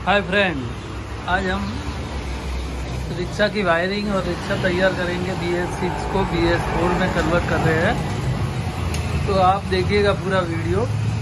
Hi friend, आज हम rickshaw की वायरिंग और रिक्शा तैयार करेंगे। BS6 को BS4 में कन्वर्ट कर रहे हैं, तो आप देखिएगा पूरा वीडियो।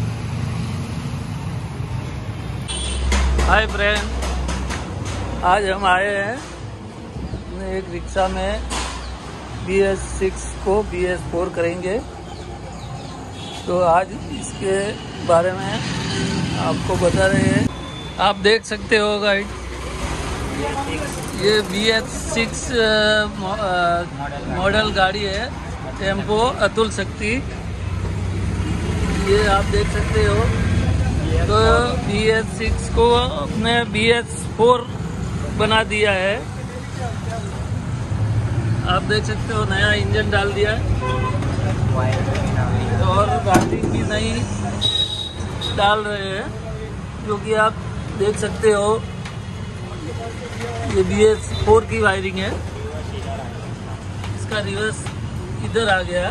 हाय फ्रेंड, आज हम आए हैं अपने एक रिक्शा में BS6 को BS4 करेंगे। तो आज इसके बारे में आपको बता रहे हैं। आप देख सकते हो गाइड, ये BS6 मॉडल गाड़ी है, टेम्पो अतुल शक्ति। ये आप देख सकते हो। तो BS6 को अपने BS4 बना दिया है। आप देख सकते हो, नया इंजन डाल दिया है और गाड़ी की नई डाल रहे हैं, जो कि आप देख सकते हो। ये BS4 की वायरिंग है। इसका रिवर्स इधर आ गया।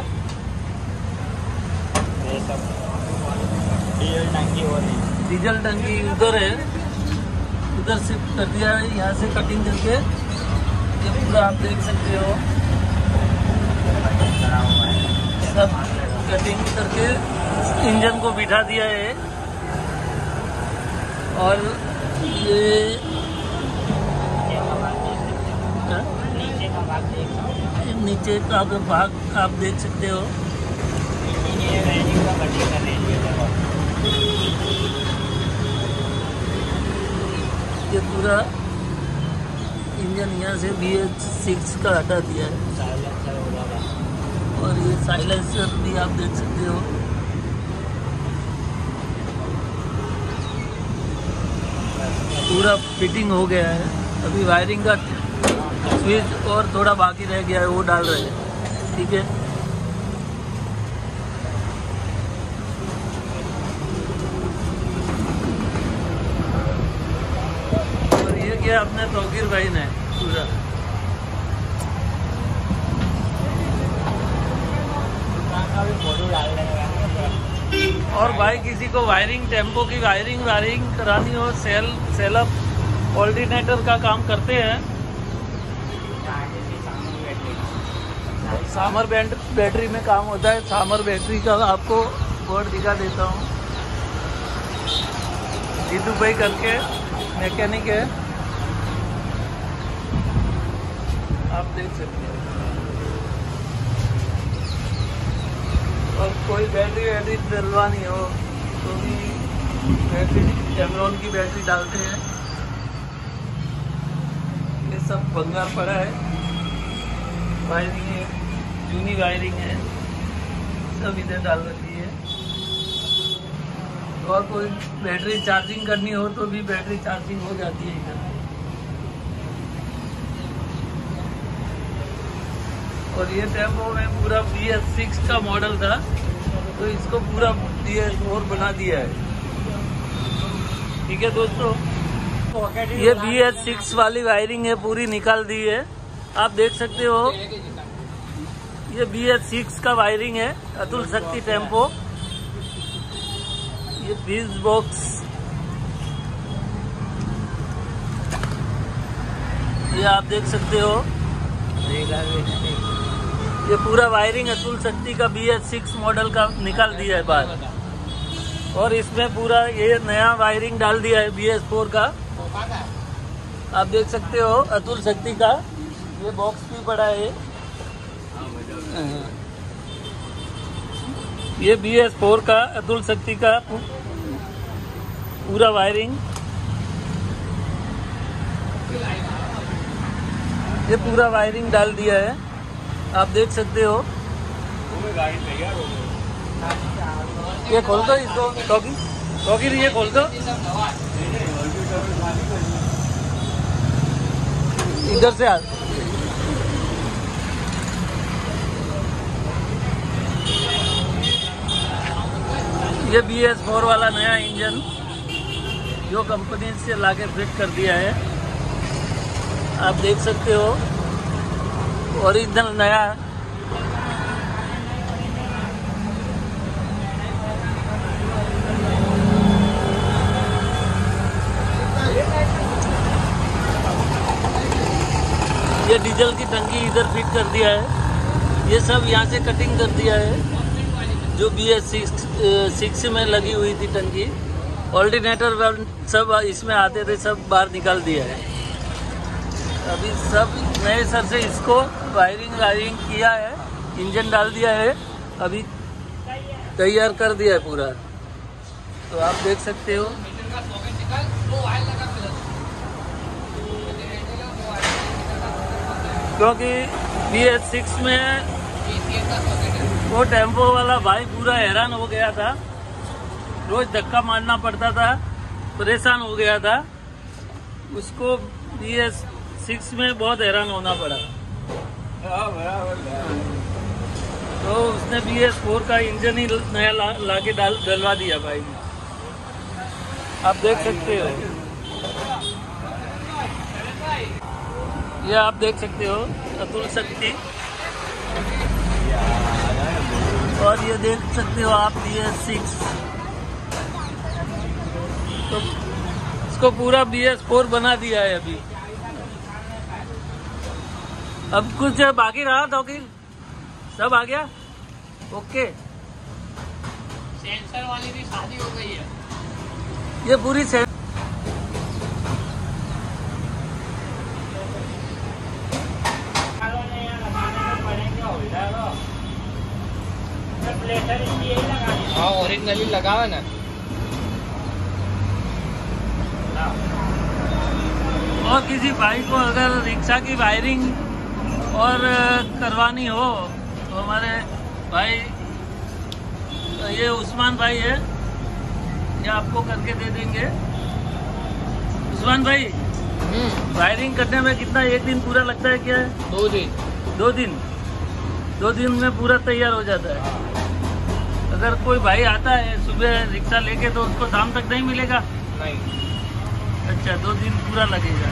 डीजल टंकी उधर है, उधर शिफ्ट कर दिया है, यहाँ से कटिंग करके। ये पूरा आप देख सकते हो, सब कटिंग करके इंजन को बिठा दिया है। और ये नीचे का भाग आप देख सकते हो। ये पूरा इंजन यहाँ से BS6 का हटा दिया है। और ये साइलेंसर भी आप देख सकते हो। पूरा फिटिंग हो गया है। अभी वायरिंग का स्विच और थोड़ा बाकी रह गया है, वो डाल रहे हैं। ठीक है, और ये क्या अपने तौकीर भाई ने पूरा। और भाई किसी को वायरिंग, टेम्पो की वायरिंग करानी हो, सेलअप ऑल्टरनेटर का काम करते हैं। सामर बैटरी में काम होता है। सामर बैटरी का आपको बोर्ड दिखा देता हूँ। जीतू भाई करके मैकेनिक है, आप देख सकते हैं। और कोई बैटरी डलवानी हो तो भी बैटरी एमरॉन की बैटरी डालते हैं। ये सब भंगार पड़ा है। वायरिंग है, जूनी वायरिंग है, सब इधर डाल रखी है। और कोई बैटरी चार्जिंग करनी हो तो भी बैटरी चार्जिंग हो जाती है इधर। और ये टेम्पो में पूरा BS6 का मॉडल था, तो इसको पूरा BS4 बना दिया है। ठीक है दोस्तों, ये BS6 वाली वायरिंग है, पूरी निकाल दी है। आप देख सकते हो, ये BS6 का वायरिंग है, अतुल शक्ति टेम्पो। ये फ्यूज बॉक्स, ये आप देख सकते हो। ये पूरा वायरिंग अतुल शक्ति का BS6 मॉडल का निकाल दिया है बाहर। और इसमें पूरा ये नया वायरिंग डाल दिया है BS4 का। आप देख सकते हो, अतुल शक्ति का ये बॉक्स भी पड़ा है। ये BS4 का अतुल शक्ति का पूरा वायरिंग, ये पूरा वायरिंग डाल दिया है। आप देख सकते हो। ये खोल दो इसको, टॉकी ये खोल दो। इधर से आ। ये BS4 वाला नया इंजन जो कंपनी से लाके फिट कर दिया है, आप देख सकते हो। ओरिजिनल नया ये डीजल की टंकी इधर फिट कर दिया है। ये सब यहाँ से कटिंग कर दिया है। जो BS6 में लगी हुई थी टंकी, ऑल्टरनेटर सब इसमें आते थे, सब बाहर निकाल दिया है। अभी सब नए सर से इसको वायरिंग किया है, इंजन डाल दिया है, अभी तैयार कर दिया है पूरा। तो आप देख सकते हो। क्योंकि BS6 में वो टेम्पो वाला भाई पूरा हैरान हो गया था, रोज धक्का मारना पड़ता था, परेशान हो गया था। उसको BS6 में बहुत हैरान होना पड़ा। तो उसने BS4 का इंजन ही नया लाके डलवा दिया भाई ने। आप देख सकते हो, ये आप देख सकते हो अतुल शक्ति। और ये देख सकते हो आप BS6। तो इसको पूरा BS4 बना दिया है अभी। अब कुछ बाकी रहा तो कि सब आ गया। ओके, सेंसर वाली भी शादी हो गई है। ये पूरी हाँ, ओरिजिनली लगा हुआ ना। और किसी भाई को अगर रिक्शा की वायरिंग और करवानी हो तो हमारे भाई, ये उस्मान भाई है, ये आपको करके दे देंगे। उस्मान भाई, वायरिंग करने में कितना, एक दिन पूरा लगता है क्या है? 2 दिन। 2 दिन में पूरा तैयार हो जाता है। अगर कोई भाई आता है सुबह रिक्शा लेके तो उसको शाम तक नहीं मिलेगा? नहीं। अच्छा, 2 दिन पूरा लगेगा।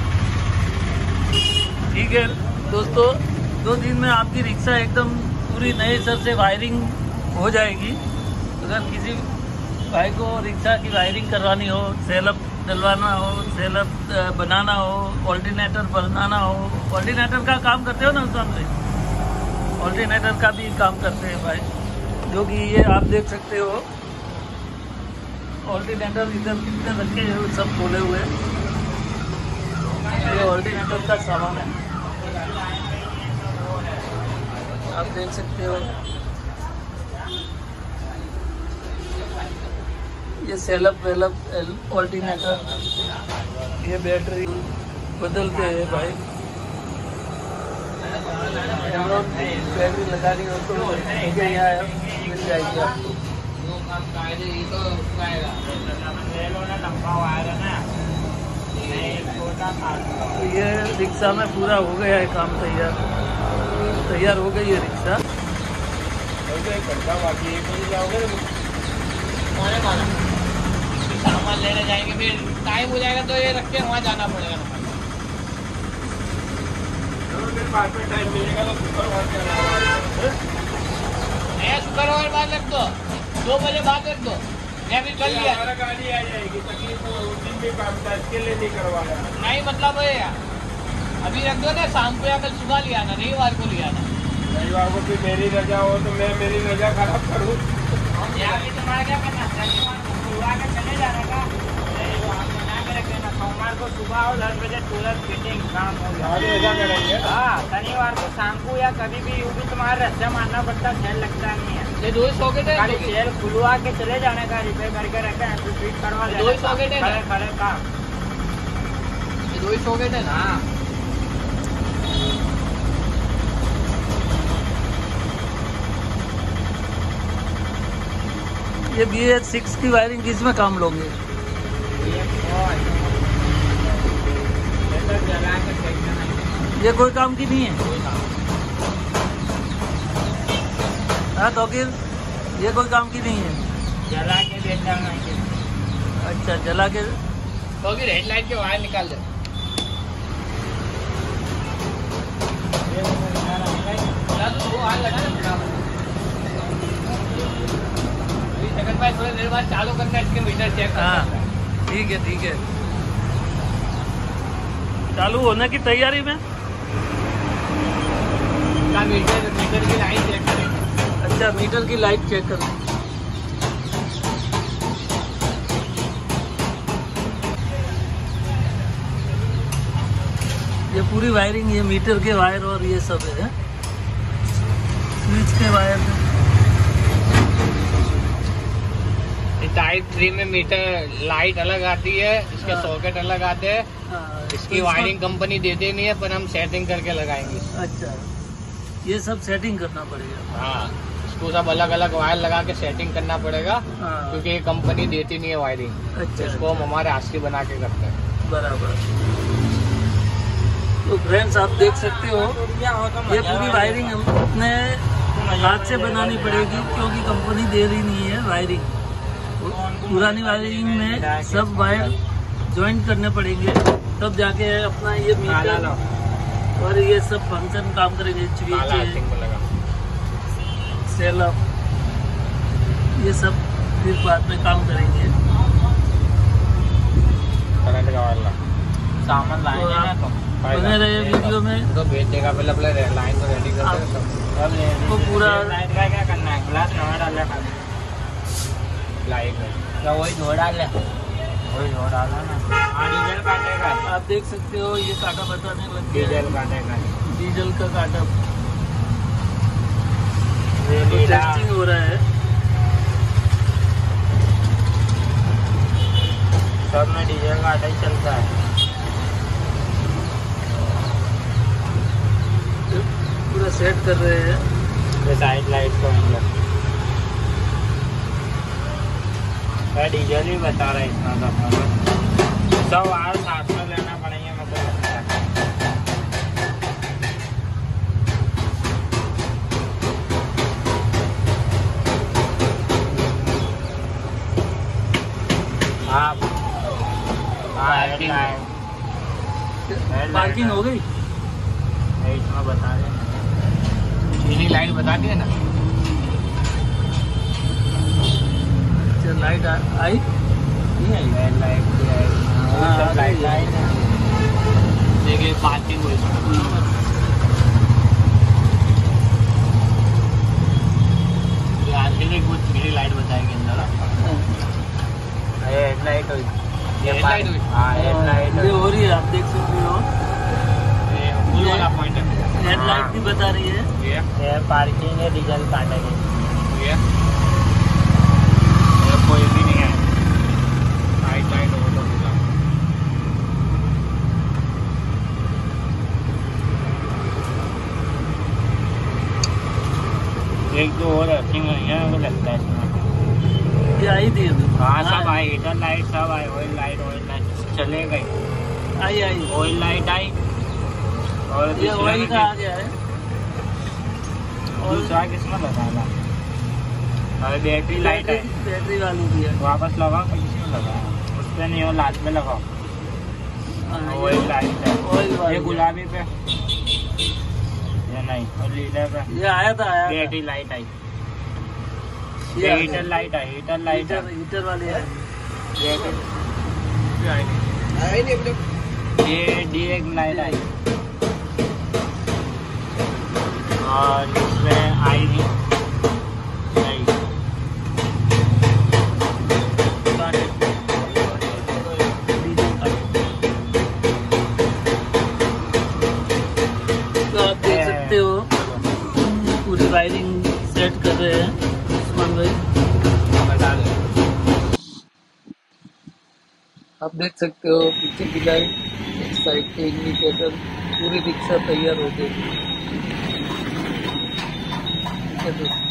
ठीक है दोस्तों, 2 दिन में आपकी रिक्शा एकदम पूरी नए सर से वायरिंग हो जाएगी। अगर किसी भाई को रिक्शा की वायरिंग करवानी हो, सेलअप डलवाना हो, सेलअप बनाना हो, ऑल्टरनेटर बनाना हो, ऑल्टरनेटर का काम करते हो ना उस से, ऑल्टरनेटर का भी काम करते हैं भाई, जो कि ये आप देख सकते हो। ऑल्टरनेटर इधर कितने रखे हैं, सब खोले हुए हैं। ये ऑल्टरनेटर का सामान है, आप देख सकते हो। ये सेलअप वेलअप ऑल्टरनेटर, ये बैटरी बदलते हैं भाई। बैटरी लगानी हो तो यहाँ मिल जाएगी आपको। तो ये रिक्शा में पूरा हो गया है काम, तैयार हो गई है रिक्शा। सामान लेने जाएंगे, फिर टाइम हो जाएगा तो ये रख के वहाँ जाना पड़ेगा। टाइम मिलेगा तो शुक्रवार बाद रख दो, 2 बजे बाद रख दो। मैं भी कर लिया, गाड़ी आ जाएगी। तकलीफ उस दिन भी काम था, इसके लिए नहीं करवाया। नहीं मतलब है यार, अभी रख दो ना, शाम को या कल सुबह लिया ना, रविवार को लिया ना। रविवार को भी मेरी रजा हो तो मैं मेरी रजा खराब करूँ? तुम्हारा क्या करना, शनिवार को सुबह के चले जाने का, सोमवार को सुबह और 10 बजे तुरंत फिटिंग काम हो जाएगा। हाँ, शनिवार को शाम को या कभी भी यूँ भी तुम्हारा रास्ता मारना पड़ता, सेल लगता नहीं है। ये 2 सॉकेट है, खाली सेल खुलवा के चले जाने का, रिपेयर करके रखा है, फिर फिट करवा देना। 2 सॉकेट है, खड़े काम। ये 2 सॉकेट है ना। ये BS6 की वायरिंग किस में काम लोगे? ये कोई काम की नहीं है। हाँ तो फिर ये कोई काम की नहीं है। जला के देता हूँ। अच्छा, जला के तो फिर हेडलाइट के वायर निकाल दे। थोड़ी देर बाद चालू करना, इसके मीटर चेक। हाँ ठीक है, चालू होने की तैयारी में। पहला मीटर की लाइट चेक करें। अच्छा, मीटर की लाइट चेक करें। ये पूरी वायरिंग, ये मीटर के वायर और ये सब है, स्विच के वायर। टाइप 3 में मीटर लाइट अलग आती है, इसके सॉकेट अलग आते हैं। इसकी वायरिंग कंपनी देती नहीं है, पर हम सेटिंग करके लगाएंगे। अच्छा, ये सब सेटिंग करना पड़ेगा। हाँ, इसको सब अलग अलग वायर लगा के सेटिंग करना पड़ेगा, क्योंकि ये कंपनी देती नहीं है वायरिंग। अच्छा, इसको हम हमारे हाथ से बना के करते हैं। बराबर। तो फ्रेंड्स, आप देख सकते हो, ये पूरी वायरिंग हम अपने हाथ से बनानी पड़ेगी, क्योंकि कंपनी दे रही नहीं है वायरिंग। पुरानी वायरिंग में सब वायर ज्वाइन करने पड़ेंगे, तब जाके अपना ये मीटर और ये सब फंक्शन काम करेंगे। सेल, ये सब फिर बाद में काम करेंगे। करंट का वाला सामान लाएंगे ना, तो बने रहे वीडियो में। तो भेज देगा, पहले लाइन तो रेडी कर दे। तो पूरा लाइट का क्या करना है, ग्लास नवा डालना है, लाइट का वही धो डाले, वही धो डाला ना। डीजल काटेगा, आप देख सकते हो, ये काटा बताने लग गया। डीजल काटेगा, डीजल का काटा टेस्टिंग हो रहा है। सब में डीजल काटा ही चलता है। पूरा सेट कर रहे हैं साइड लाइट को। डीजल ही बता रहा है इतना, तो सब वायर साथ में लेना पड़ेंगे, मतलब। हाँ, पार्किंग हो गई, इसमें बता दें, चीनी लाइट बता दिए ना। लाइट आई नहीं आई? लाइट भी आई, सब लाइट आई ना। देखिए पार्किंग हुई, कुछ नीली लाइट बताएगी अंदर। हेडलाइट हुई, हेडलाइट हुई। हाँ, हेडलाइट ये हो रही है, आप देख सकते हो। ये वाला पॉइंट है, हेडलाइट भी बता रही है। ये पार्किंग है, डीजल काटेंगे। कोई भी नहीं है, लाइट हो तो एक दो और अर्थिंग हुई है, वो लगता है इसमें। ये आई थी अभी? हाँ, सब आई, हीटर लाइट सब आई, ऑयल लाइट चले गई। आई ऑयल लाइट आई, और ये ऑयल का आ गया है। दूसरा किसमें लगाना? अरे बैटरी लाइट है, बैटरी वाली भी है। वापस लगाओ, किसमें लगाओ? उस पर नहीं हो, लास्ट में लगाओ। ऑयल लाइट है, ये गुलाबी पे, ये नहीं, और नीले पे। ये आया था, बैटरी लाइट आई, ये हीटर लाइट आई, हीटर वाली है। ये डीएक लाइट आई, और इसमें आई नहीं। तो आप देख सकते हो, पूरी वायरिंग सेट कर रहे हैं उस्मान भाई। आप देख सकते हो, पीछे की लाइट, एक साइड के इंडिकेटर, पूरी रिक्शा तैयार हो गई है।